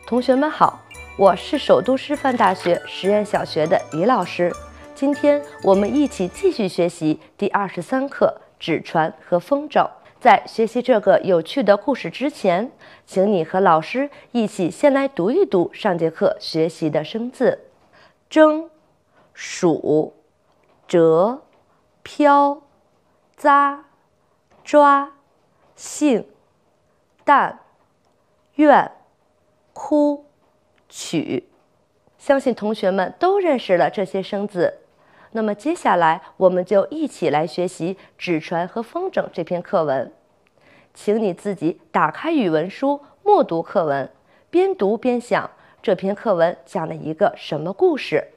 同学们好，我是首都师范大学实验小学的李老师。今天我们一起继续学习第23课纸船和风筝。在学习这个有趣的故事之前，请你和老师一起先来读一读上节课学习的生字：蒸、数、折、漂、扎、抓、杏、淡、怨、哭、取。相信同学们都认识了这些生字。那么接下来我们就一起来学习《纸船和风筝》这篇课文。请你自己打开语文书，默读课文，边读边想这篇课文讲了一个什么故事。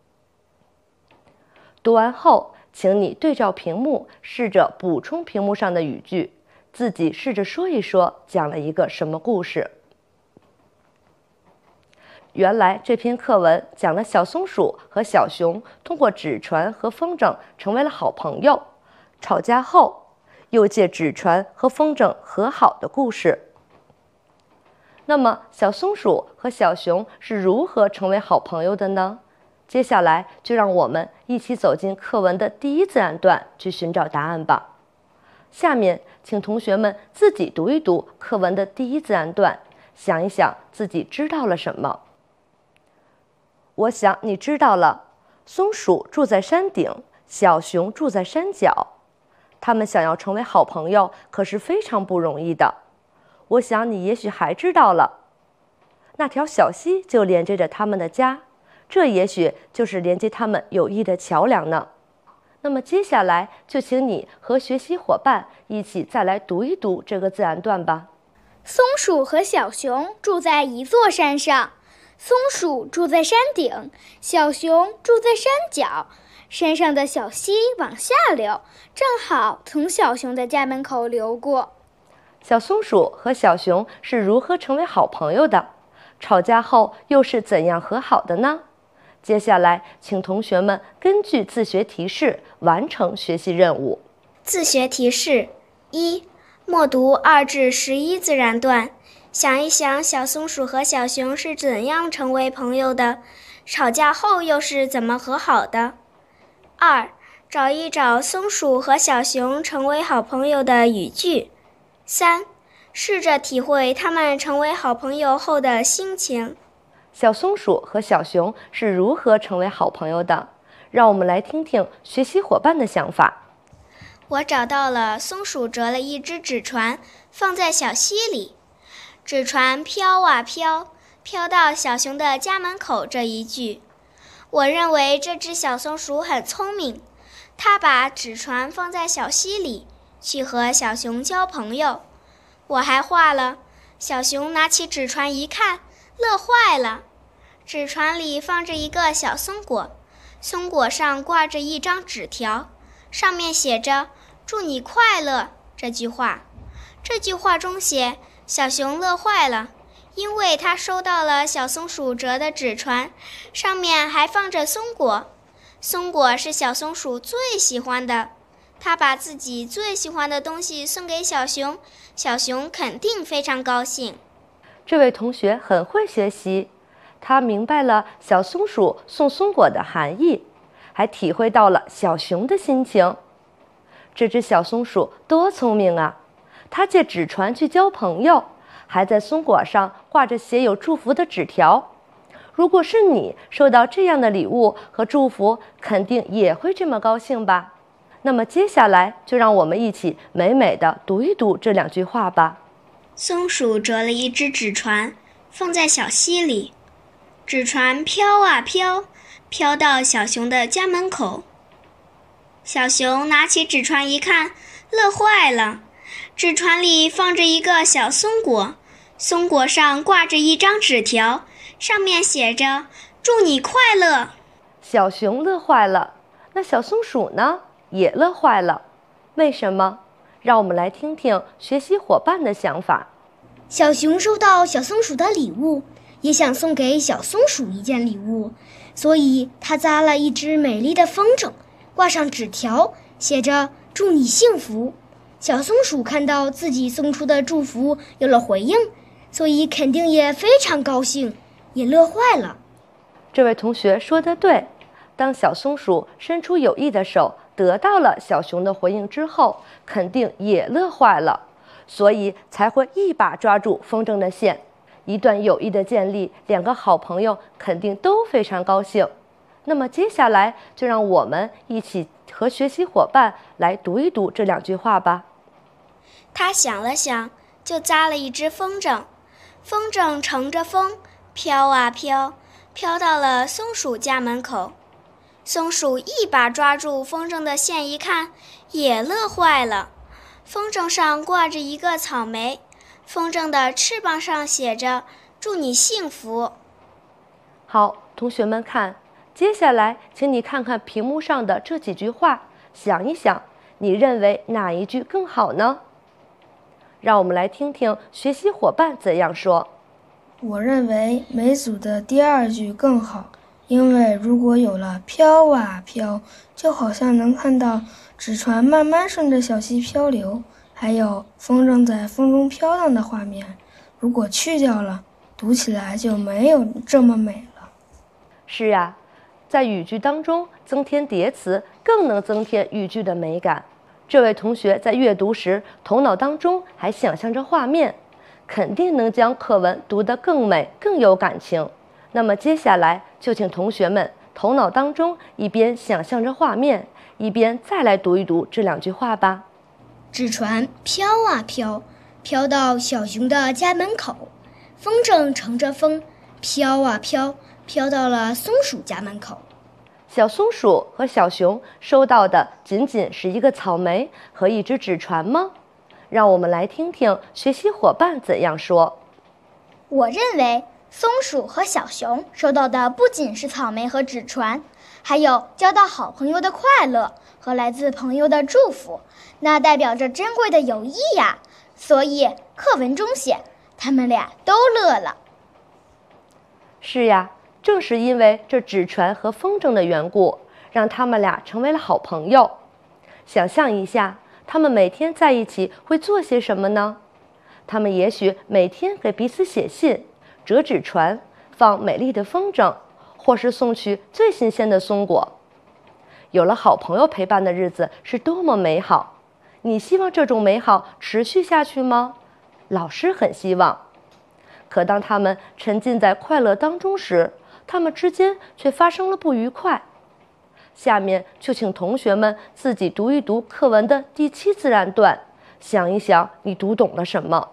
读完后，请你对照屏幕，试着补充屏幕上的语句，自己试着说一说讲了一个什么故事。原来这篇课文讲了小松鼠和小熊通过纸船和风筝成为了好朋友，吵架后又借纸船和风筝和好的故事。那么小松鼠和小熊是如何成为好朋友的呢？接下来就让我们一起走进课文的第一自然段去寻找答案吧。下面请同学们自己读一读课文的第一自然段，想一想自己知道了什么。我想你知道了，松鼠住在山顶，小熊住在山脚。他们想要成为好朋友，可是非常不容易的。我想你也许还知道了，那条小溪就连接着他们的家，这也许就是连接他们友谊的桥梁呢。那么接下来就请你和学习伙伴一起再来读一读这个自然段吧。 松鼠和小熊住在一座山上，松鼠住在山顶，小熊住在山脚。山上的小溪往下流，正好从小熊的家门口流过。 小松鼠和小熊是如何成为好朋友的？吵架后又是怎样和好的呢？接下来请同学们根据自学提示完成学习任务。 自学提示1，默读2至11自然段，想一想小松鼠和小熊是怎样成为朋友的，吵架后又是怎么和好的。2，找一找松鼠和小熊成为好朋友的语句。3，试着体会他们成为好朋友后的心情。 小松鼠和小熊是如何成为好朋友的？让我们来听听学习伙伴的想法。 我找到了松鼠折了一只纸船，放在小溪里。纸船飘啊飘，飘到小熊的家门口这一句。我认为这只小松鼠很聪明，它把纸船放在小溪里，去和小熊交朋友。我还画了，小熊拿起纸船一看，乐坏了。纸船里放着一个小松果，松果上挂着一张纸条，上面写着“祝你快乐”这句话。这句话中写小熊乐坏了，因为他收到了小松鼠折的纸船，上面还放着松果。松果是小松鼠最喜欢的，他把自己最喜欢的东西送给小熊，小熊肯定非常高兴。 这位同学很会学习，他明白了小松鼠送松果的含义，还体会到了小熊的心情。这只小松鼠多聪明啊！它借纸船去交朋友，还在松果上挂着写有祝福的纸条。如果是你收到这样的礼物和祝福，肯定也会这么高兴吧？那么接下来就让我们一起美美的读一读这2句话吧。 松鼠折了一只纸船，放在小溪里。纸船飘啊飘，飘到小熊的家门口。小熊拿起纸船一看，乐坏了。纸船里放着一个小松果，松果上挂着一张纸条，上面写着“祝你快乐”。 小熊乐坏了，那小松鼠呢？也乐坏了。为什么？让我们来听听学习伙伴的想法。 小熊收到小松鼠的礼物，也想送给小松鼠一件礼物，所以他扎了一只美丽的风筝，挂上纸条，写着“祝你幸福”。小松鼠看到自己送出的祝福有了回应， 所以肯定也非常高兴，也乐坏了。 这位同学说得对，当小松鼠伸出友谊的手，得到了小熊的回应之后，肯定也乐坏了，所以才会一把抓住风筝的线。一段友谊的建立，两个好朋友肯定都非常高兴。那么接下来就让我们一起和学习伙伴来读一读这2句话吧。 他想了想，就扎了一只风筝，风筝乘着风飘啊飘，飘到了松鼠家门口。松鼠一把抓住风筝的线，一看也乐坏了。风筝上挂着一个草莓，风筝的翅膀上写着“祝你幸福”。 好，同学们看，接下来请你看看屏幕上的这几句话，想一想，你认为哪一句更好呢？让我们来听听学习伙伴怎样说。 我认为每组的第2句更好，因为如果有了飘啊飘，就好像能看到纸船慢慢顺着小溪漂流，还有风筝在风中飘荡的画面。如果去掉了，读起来就没有这么美了。 是啊，在语句当中增添叠词，更能增添语句的美感。这位同学在阅读时，头脑当中还想象着画面，肯定能将课文读得更美、更有感情。那么接下来就请同学们头脑当中一边想象着画面，一边再来读一读这2句话吧。 纸船飘啊飘，飘到小熊的家门口。风筝乘着风飘啊飘，飘到了松鼠家门口。 小松鼠和小熊收到的仅仅是一个草莓和一只纸船吗？让我们来听听学习伙伴怎样说。 我认为松鼠和小熊收到的不仅是草莓和纸船，还有交到好朋友的快乐和来自朋友的祝福，那代表着珍贵的友谊呀。所以课文中写他们俩都乐了。 是呀，正是因为这纸船和风筝的缘故，让他们俩成为了好朋友。想象一下，他们每天在一起会做些什么呢？他们也许每天给彼此写信，折纸船，放美丽的风筝，或是送去最新鲜的松果。有了好朋友陪伴的日子是多么美好！你希望这种美好持续下去吗？老师很希望。可当他们沉浸在快乐当中时，他们之间却发生了不愉快。下面就请同学们自己读一读课文的第7自然段，想一想你读懂了什么？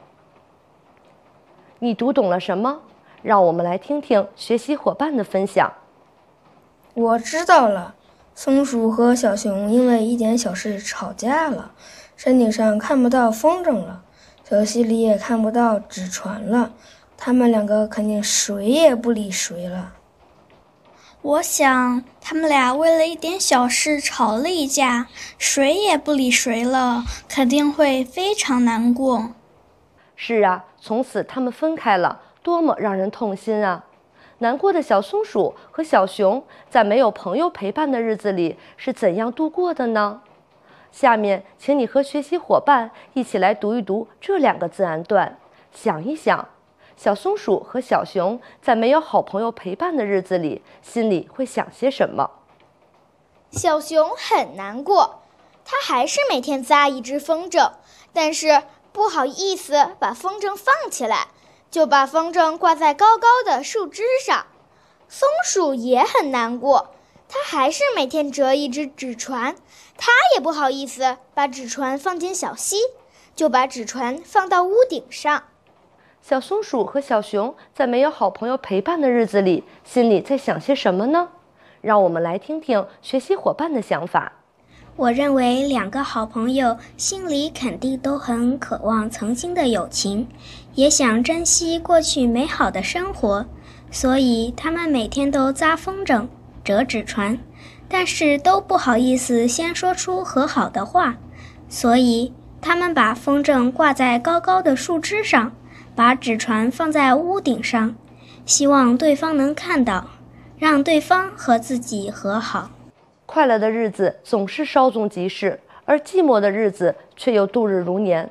你读懂了什么？让我们来听听学习伙伴的分享。 我知道了，松鼠和小熊因为一点小事吵架了，山顶上看不到风筝了，小溪里也看不到纸船了，他们2个肯定谁也不理谁了。 我想他们俩为了一点小事吵了一架，谁也不理谁了，肯定会非常难过。 是啊，从此他们分开了，多么让人痛心啊！难过的小松鼠和小熊在没有朋友陪伴的日子里是怎样度过的呢？下面请你和学习伙伴一起来读一读这2个自然段，想一想小松鼠和小熊在没有好朋友陪伴的日子里，心里会想些什么？ 小熊很难过，他还是每天扎一只风筝，但是不好意思把风筝放起来，就把风筝挂在高高的树枝上。松鼠也很难过，它还是每天折一只纸船，它也不好意思把纸船放进小溪，就把纸船放到屋顶上。 小松鼠和小熊在没有好朋友陪伴的日子里，心里在想些什么呢？让我们来听听学习伙伴的想法。 我认为2个好朋友心里肯定都很渴望曾经的友情，也想珍惜过去美好的生活，所以他们每天都扎风筝、折纸船，但是都不好意思先说出和好的话，所以他们把风筝挂在高高的树枝上，把纸船放在屋顶上，希望对方能看到，让对方和自己和好。 快乐的日子总是稍纵即逝，而寂寞的日子却又度日如年。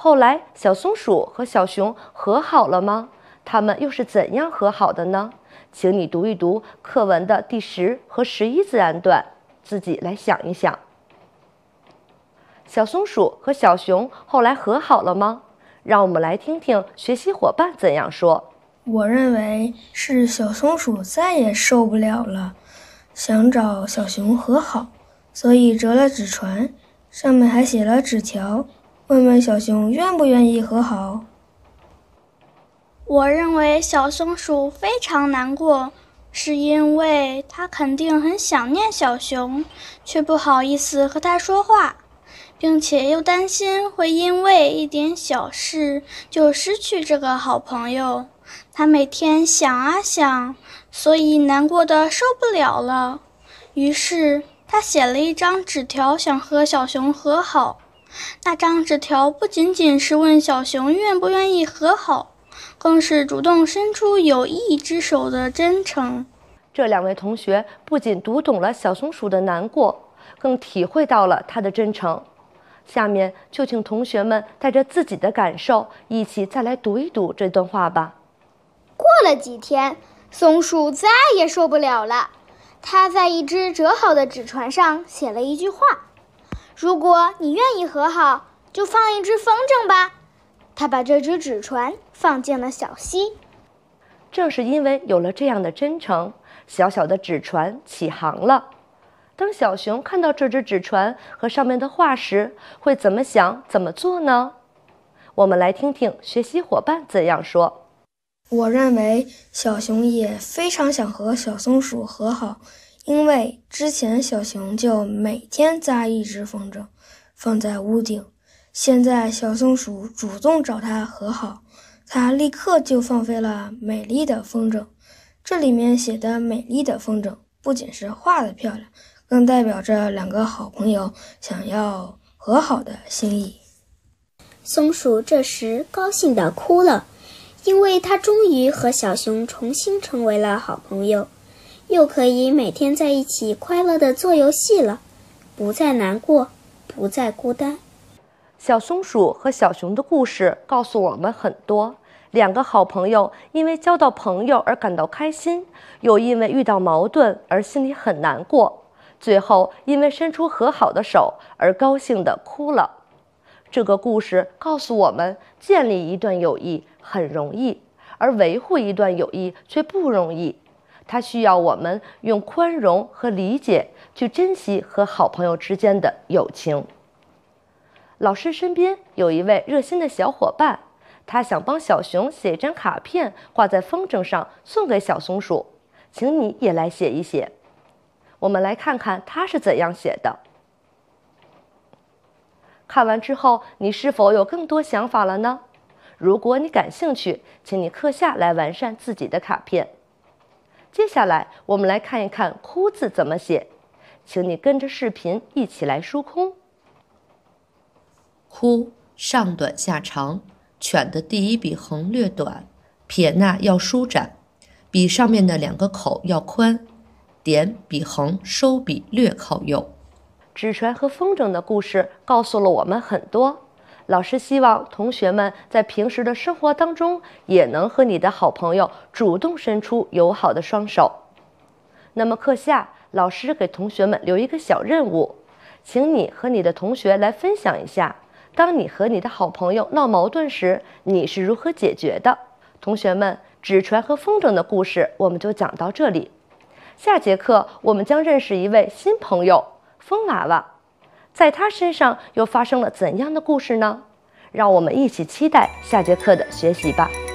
后来，小松鼠和小熊和好了吗？他们又是怎样和好的呢？请你读一读课文的第10和11自然段，自己来想一想。小松鼠和小熊后来和好了吗？让我们来听听学习伙伴怎样说。 我认为是小松鼠再也受不了了，想找小熊和好，所以折了纸船，上面还写了纸条，问问小熊愿不愿意和好。 我认为小松鼠非常难过，是因为它肯定很想念小熊，却不好意思和它说话，并且又担心会因为一点小事就失去这个好朋友。他每天想啊想，所以难过的受不了了。于是他写了一张纸条，想和小熊和好。那张纸条不仅仅是问小熊愿不愿意和好，更是主动伸出友谊之手的真诚。 这2位同学不仅读懂了小松鼠的难过，更体会到了它的真诚。下面就请同学们带着自己的感受，一起再来读一读这段话吧。 过了几天，松鼠再也受不了了。它在一只折好的纸船上写了一句话：如果你愿意和好，就放一只风筝吧。它把这只纸船放进了小溪。 正是因为有了这样的真诚，小小的纸船起航了。当小熊看到这只纸船和上面的话时，会怎么想、怎么做呢？我们来听听学习伙伴怎样说。 我认为小熊也非常想和小松鼠和好，因为之前小熊就每天扎一只风筝放在屋顶，现在小松鼠主动找它和好，它立刻就放飞了美丽的风筝。这里面写的美丽的风筝不仅是画得漂亮，更代表着2个好朋友想要和好的心意。 松鼠这时高兴地哭了，因为它终于和小熊重新成为了好朋友，又可以每天在一起快乐地做游戏了，不再难过，不再孤单。 小松鼠和小熊的故事告诉我们很多。2个好朋友因为交到朋友而感到开心，又因为遇到矛盾而心里很难过，最后因为伸出和好的手而高兴地哭了。这个故事告诉我们，建立一段友谊很容易，而维护一段友谊却不容易。它需要我们用宽容和理解去珍惜和好朋友之间的友情。老师身边有一位热心的小伙伴，他想帮小熊写一张卡片挂在风筝上送给小松鼠，请你也来写一写。我们来看看他是怎样写的。看完之后，你是否有更多想法了呢？如果你感兴趣，请你课下来完善自己的卡片。接下来我们来看一看哭字怎么写，请你跟着视频一起来疏空。 哭，上短下长，犬的第一笔横略短，撇捺要舒展，比上面的2个口要宽，点比横收笔略靠右。 纸船和风筝的故事告诉了我们很多。老师希望同学们在平时的生活当中，也能和你的好朋友主动伸出友好的双手。那么课下，老师给同学们留一个小任务，请你和你的同学来分享一下，当你和你的好朋友闹矛盾时，你是如何解决的？同学们，纸船和风筝的故事我们就讲到这里。下节课我们将认识一位新朋友，风娃娃。在他身上又发生了怎样的故事呢？让我们一起期待下节课的学习吧。